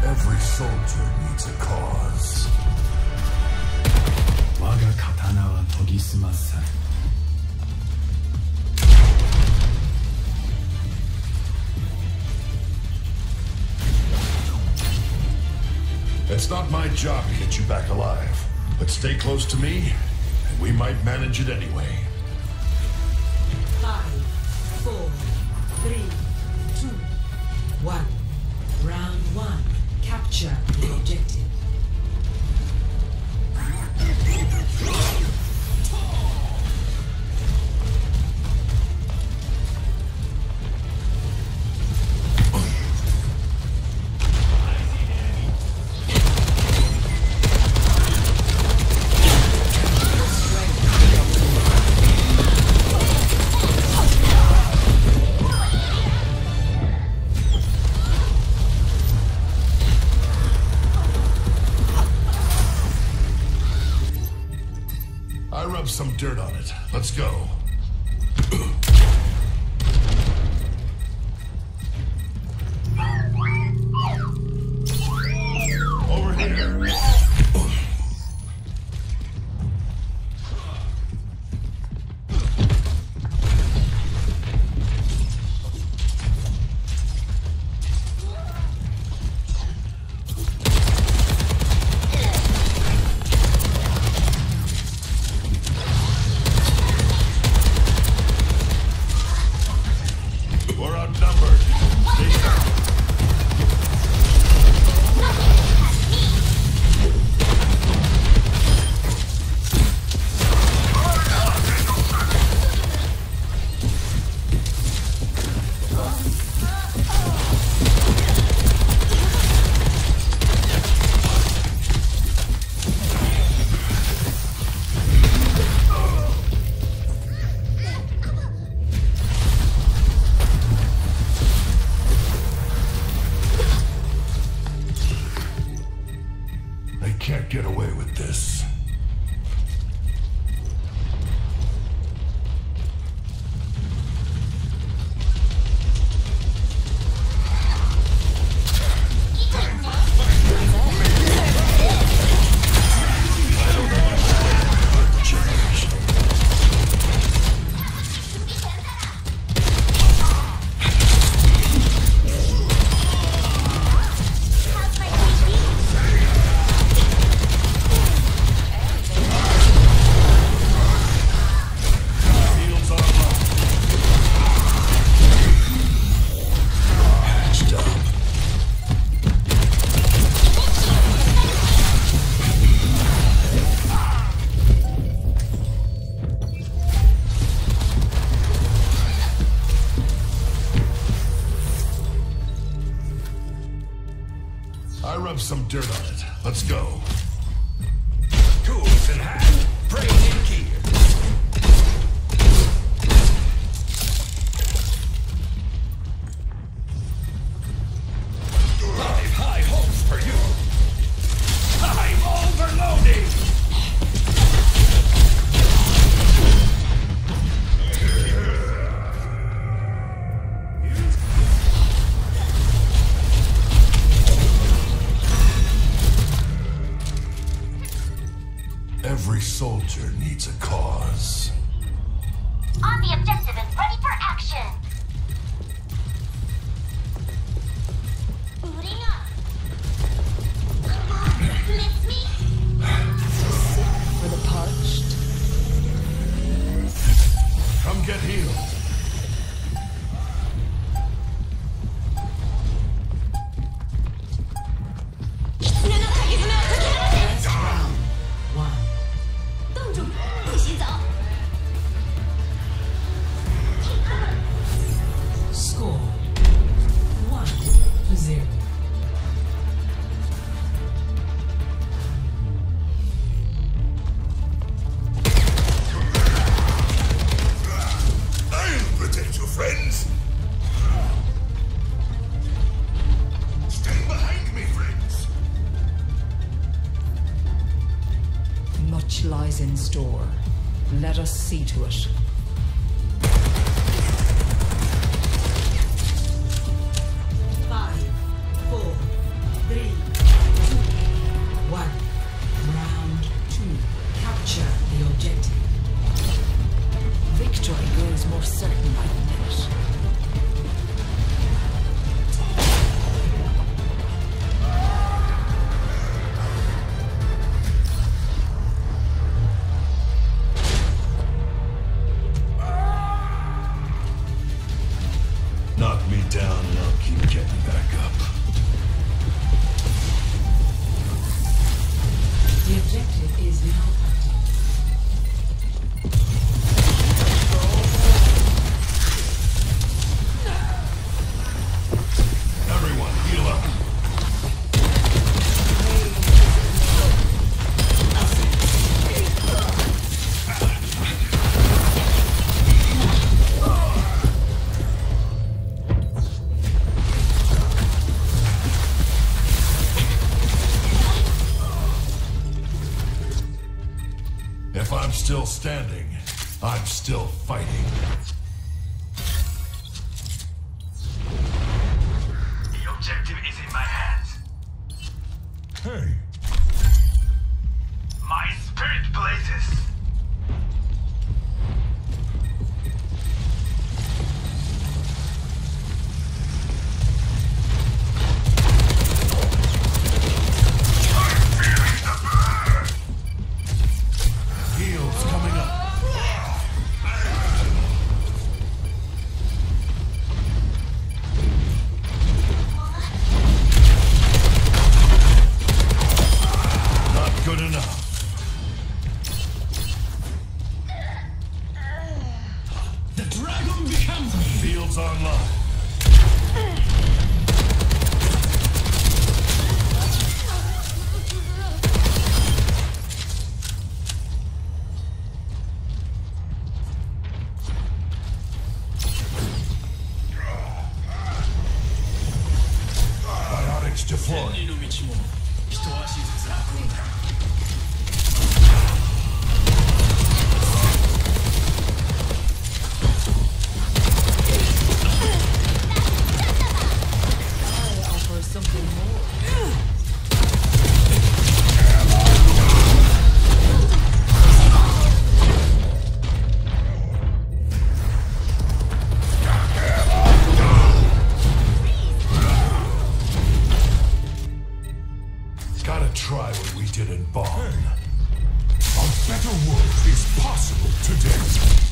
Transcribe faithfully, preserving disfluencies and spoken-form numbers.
Every soldier needs a cause. Waga katana wa togismasen. It's not my job to get you back alive, but stay close to me, and we might manage it anyway. Five, four, three, two, one. Round one. Capture the objective. I rubbed some dirt on it. Let's go. Over here. We're outnumbered. Stay sharp. They can't get away with this. I rubbed some dirt on it. Let's go. Tools in hand, brain in gear. I've high hopes for you. I'm overloading. Every soldier needs a cause. On the objective and ready for action! Booting up! Miss me? For the parched. Come get healed. One. Score. One to zero. I'll protect you, friends. Stand behind me, friends. Much lies in store. Let us see to it. Five, four, three, still standing, I'm still fighting. The objective is in my hands. Hey. My spirit blazes. Heals coming up. Not good enough. The dragon becomes me! Fields online. Biotics deployed. 天理の道も一足ずつ開くんだ。 I offer something more. Gotta try what we did in Bonn. A better world is possible today.